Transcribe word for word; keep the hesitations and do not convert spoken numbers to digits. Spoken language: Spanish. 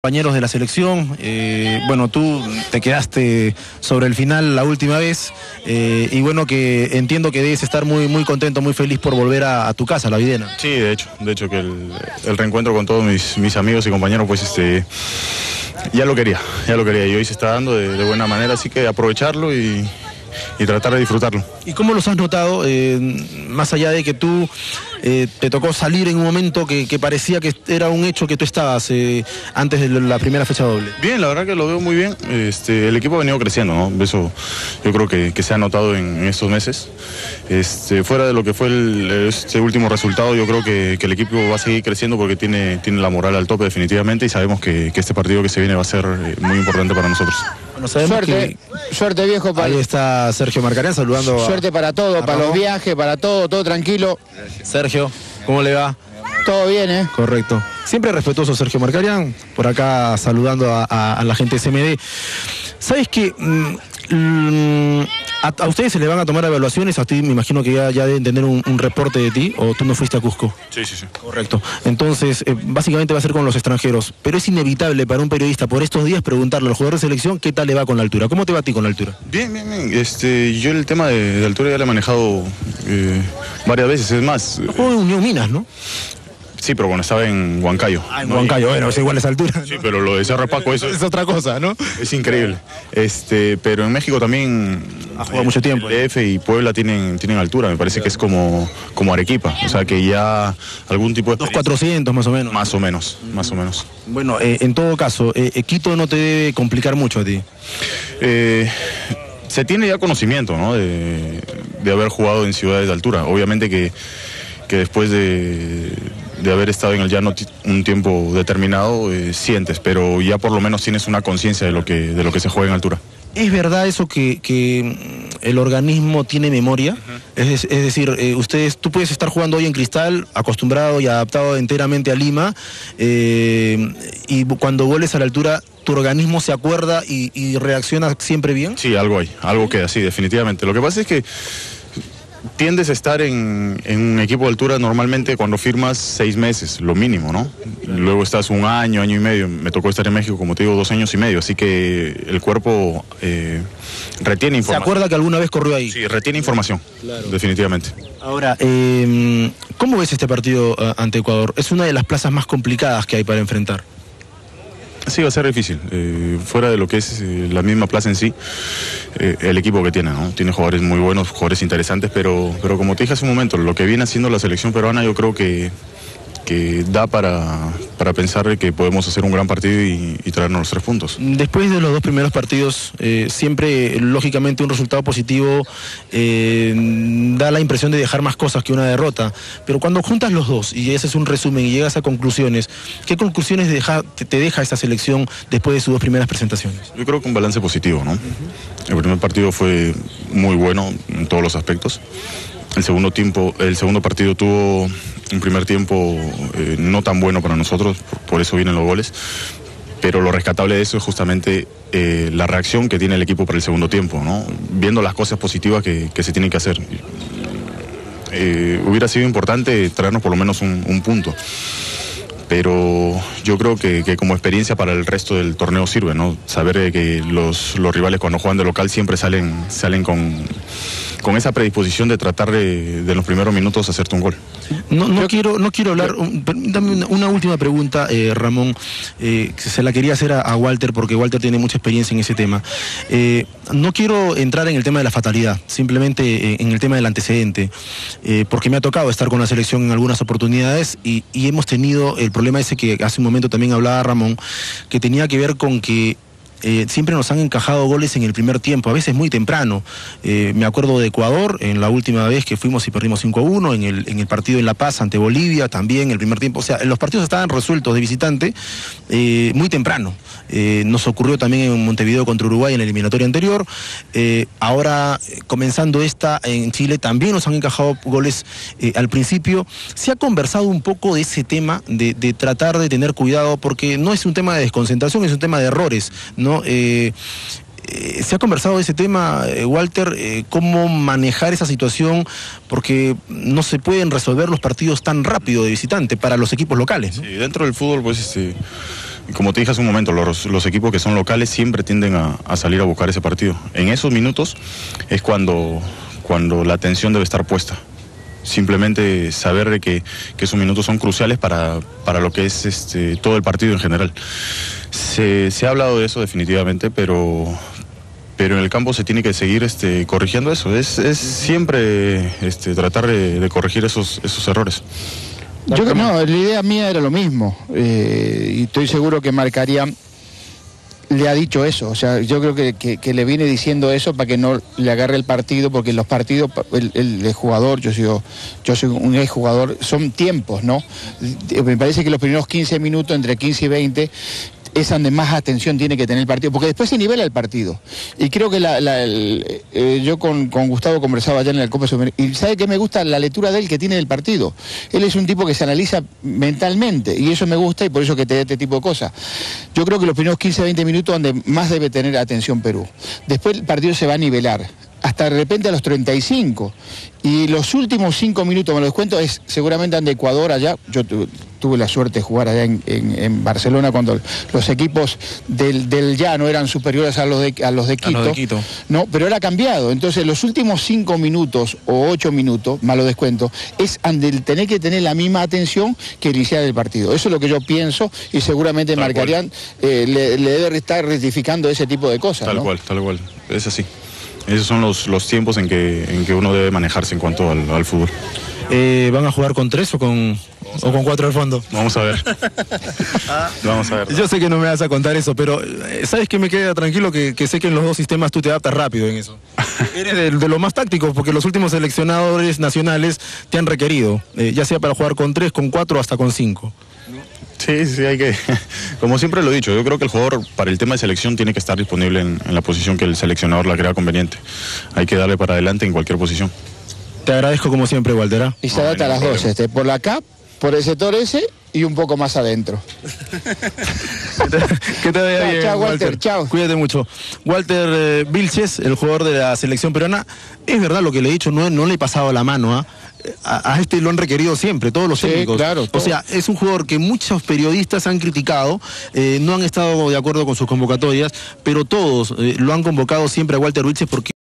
Compañeros de la selección, eh, bueno, tú te quedaste sobre el final la última vez eh, y bueno, que entiendo que debes estar muy muy contento, muy feliz por volver a, a tu casa, La Videna. Sí, de hecho, de hecho que el, el reencuentro con todos mis, mis amigos y compañeros, pues este, ya lo quería, ya lo quería y hoy se está dando de, de buena manera, así que aprovecharlo y, y tratar de disfrutarlo. ¿Y cómo los has notado, eh, más allá de que tú eh, te tocó salir en un momento que, que parecía que era un hecho que tú estabas eh, antes de la primera fecha doble? Bien, la verdad que lo veo muy bien. Este, el equipo ha venido creciendo, ¿no? Eso yo creo que, que se ha notado en, en estos meses. Este, fuera de lo que fue el, este último resultado, yo creo que, que el equipo va a seguir creciendo porque tiene, tiene la moral al tope definitivamente y sabemos que, que este partido que se viene va a ser muy importante para nosotros. Bueno, sabemos suerte, que... suerte viejo. Para... Ahí está Sergio Marcarán saludando. Suerte a... para todo, para los viajes, para todo, todo tranquilo. Sergio, ¿cómo le va? Todo bien, ¿eh? Correcto. Siempre respetuoso Sergio Marcarian, por acá saludando a, a, a la gente de C M D. ¿Sabes qué? Mm, a, a ustedes se les van a tomar evaluaciones, a ti me imagino que ya, ya deben tener un, un reporte de ti, o tú no fuiste a Cusco. Sí, sí, sí. Correcto. Entonces, eh, básicamente va a ser con los extranjeros, pero es inevitable para un periodista por estos días preguntarle al jugador de selección qué tal le va con la altura. ¿Cómo te va a ti con la altura? Bien, bien, bien. Este, yo el tema de, de altura ya lo he manejado eh, varias veces, es más... El juego de Unión Minas, ¿no? Sí, pero cuando estaba en Huancayo. Ah, en ¿no? Huancayo, bueno, es igual esa altura, ¿no? Sí, pero lo de Cerro Paco eso es otra cosa, ¿no? Es increíble. Este, pero en México también ha jugado mucho tiempo. D F y Puebla tienen, tienen altura, me parece que es como, como Arequipa, o sea que ya algún tipo de... dos cuatrocientos más o menos. Más o menos, más o menos. Bueno, eh, en todo caso, eh, Quito no te debe complicar mucho a ti. Eh, se tiene ya conocimiento, ¿no? De, de haber jugado en ciudades de altura. Obviamente que, que después de... de haber estado en el llano un tiempo determinado, eh, sientes, pero ya por lo menos tienes una conciencia de lo que de lo que se juega en altura. ¿Es verdad eso que, que el organismo tiene memoria? Uh-huh. es, es decir, eh, ustedes, tú puedes estar jugando hoy en Cristal, acostumbrado y adaptado enteramente a Lima, eh, y cuando vuelves a la altura, ¿tu organismo se acuerda y, y reacciona siempre bien? Sí, algo hay, algo queda, sí, definitivamente. Lo que pasa es que tiendes a estar en, en un equipo de altura normalmente cuando firmas seis meses, lo mínimo, ¿no? Luego estás un año, año y medio. Me tocó estar en México, como te digo, dos años y medio, así que el cuerpo eh, retiene información. ¿Se acuerda que alguna vez corrió ahí? Sí, retiene información, claro. Definitivamente. Ahora, eh, ¿cómo ves este partido uh, ante Ecuador? Es una de las plazas más complicadas que hay para enfrentar. Sí, va a ser difícil. Eh, fuera de lo que es eh, la misma plaza en sí, eh, el equipo que tiene, ¿no? Tiene jugadores muy buenos, jugadores interesantes, pero, pero como te dije hace un momento, lo que viene haciendo la selección peruana yo creo que, que da para, para pensar que podemos hacer un gran partido y, y traernos los tres puntos. Después de los dos primeros partidos, eh, siempre, lógicamente, un resultado positivo eh, da la impresión de dejar más cosas que una derrota, pero cuando juntas los dos y ese es un resumen y llegas a conclusiones, ¿qué conclusiones deja, te, te deja esta selección después de sus dos primeras presentaciones? Yo creo que un balance positivo, ¿no? Uh-huh. El primer partido fue muy bueno en todos los aspectos. El segundo tiempo, el segundo partido tuvo un primer tiempo eh, no tan bueno para nosotros, por, por eso vienen los goles, pero lo rescatable de eso es justamente eh, la reacción que tiene el equipo para el segundo tiempo, ¿no? Viendo las cosas positivas que, que se tienen que hacer. Eh, hubiera sido importante traernos por lo menos un, un punto, pero yo creo que, que como experiencia para el resto del torneo sirve, ¿no? Saber que los, los rivales cuando juegan de local siempre salen, salen con... con esa predisposición de tratar de, de los primeros minutos hacerte un gol. No, no, quiero, no quiero hablar, un, dame una, una última pregunta, eh, Ramón, eh, se la quería hacer a, a Walter porque Walter tiene mucha experiencia en ese tema. Eh, no quiero entrar en el tema de la fatalidad, simplemente eh, en el tema del antecedente, eh, porque me ha tocado estar con la selección en algunas oportunidades y, y hemos tenido el problema ese que hace un momento también hablaba Ramón, que tenía que ver con que Eh, siempre nos han encajado goles en el primer tiempo, a veces muy temprano. Eh, me acuerdo de Ecuador, en la última vez que fuimos y perdimos cinco a uno, en el, en el partido en La Paz ante Bolivia, también el primer tiempo. O sea, los partidos estaban resueltos de visitante eh, muy temprano. Eh, nos ocurrió también en Montevideo contra Uruguay en la eliminatoria anterior. Eh, ahora, comenzando esta en Chile, también nos han encajado goles eh, al principio. Se ha conversado un poco de ese tema, de, de tratar de tener cuidado, porque no es un tema de desconcentración, es un tema de errores, ¿no? Eh, eh, se ha conversado de ese tema, eh, Walter, eh, cómo manejar esa situación, porque no se pueden resolver los partidos tan rápido de visitante para los equipos locales, ¿no? Sí, dentro del fútbol, pues, este, como te dije hace un momento, los, los equipos que son locales siempre tienden a, a salir a buscar ese partido. En esos minutos es cuando, cuando la atención debe estar puesta. Simplemente saber de que, que esos minutos son cruciales para, para lo que es este, todo el partido en general. Se, se ha hablado de eso definitivamente, pero, pero en el campo se tiene que seguir este, corrigiendo eso. Es, es siempre este, tratar de, de corregir esos, esos errores. Yo creo no, la idea mía era lo mismo, eh, y estoy seguro que Marcarián le ha dicho eso, o sea, yo creo que, que, que le viene diciendo eso para que no le agarre el partido, porque los partidos, el, el, el jugador, yo soy, yo soy un exjugador, son tiempos, ¿no? Me parece que los primeros quince minutos, entre quince y veinte, es donde más atención tiene que tener el partido, porque después se nivela el partido. Y creo que la, la, el, eh, yo con, con Gustavo conversaba allá en la Copa Sudamericana, y ¿sabe qué me gusta? La lectura de él que tiene del partido. Él es un tipo que se analiza mentalmente, y eso me gusta, y por eso que te da este tipo de cosas. Yo creo que los primeros quince a veinte minutos donde más debe tener atención Perú. Después el partido se va a nivelar, hasta de repente a los treinta y cinco. Y los últimos cinco minutos, me los cuento, es seguramente ante Ecuador allá. Yo tu, tuve la suerte de jugar allá en, en, en Barcelona cuando los equipos del, del llano eran superiores a los de, a los de Quito. A los de Quito. No, pero era cambiado. Entonces los últimos cinco minutos o ocho minutos, más lo descuento, es ante el tener que tener la misma atención que iniciar el partido. Eso es lo que yo pienso, y seguramente Tal Marcarián eh, le, le debe estar rectificando ese tipo de cosas. Tal ¿no? cual, tal cual. Es así. Esos son los, los tiempos en que, en que uno debe manejarse en cuanto al, al fútbol. Eh, ¿Van a jugar con tres o con, o con cuatro al fondo? Vamos a ver. Vamos a ver. Yo sé que no me vas a contar eso, pero eh, ¿sabes qué me queda tranquilo? Que, que sé que en los dos sistemas tú te adaptas rápido en eso. Eres de, de lo más táctico, porque los últimos seleccionadores nacionales te han requerido, eh, ya sea para jugar con tres, con cuatro o hasta con cinco. Sí, sí, hay que, como siempre lo he dicho, yo creo que el jugador para el tema de selección tiene que estar disponible en, en la posición que el seleccionador la crea conveniente. Hay que darle para adelante en cualquier posición. Te agradezco como siempre, Walter. ¿eh? Y se adapta a las dos, este, por la C A P, por el sector ese y un poco más adentro. Que te vaya Chao, bien, chao, Walter, Walter. chao. Cuídate mucho. Walter eh, Vilches, el jugador de la selección peruana, es verdad lo que le he dicho, no, no le he pasado la mano, ¿ah? A, a este lo han requerido siempre, todos los Sí, técnicos. claro, o todo. sea, es un jugador que muchos periodistas han criticado, eh, no han estado de acuerdo con sus convocatorias, pero todos eh, lo han convocado siempre a Walter Vilches porque